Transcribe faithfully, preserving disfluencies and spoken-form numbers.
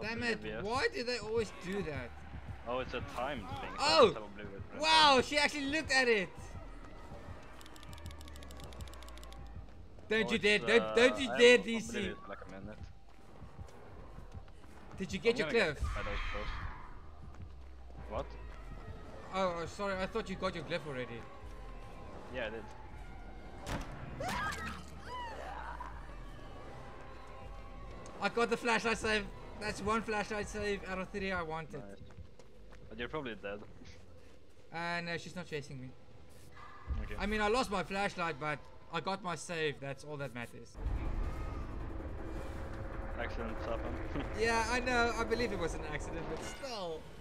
Damn it, why do they always do that? Oh, it's a timed thing. Oh! So wow, she actually looked at it! Don't oh, you dare, uh, don't, don't you I dare, have, D I C. believe it's like a minute. Did you get I'm your gonna cliff? Get by those first. What? Oh, oh, sorry, I thought you got your glyph already. Yeah, I did. I got the flashlight save. That's one flashlight save out of three I wanted. Nice. But you're probably dead. Uh, no, she's not chasing me. Okay. I mean, I lost my flashlight, but I got my save. That's all that matters. Accidents happen. Yeah, I know. I believe it was an accident, but still.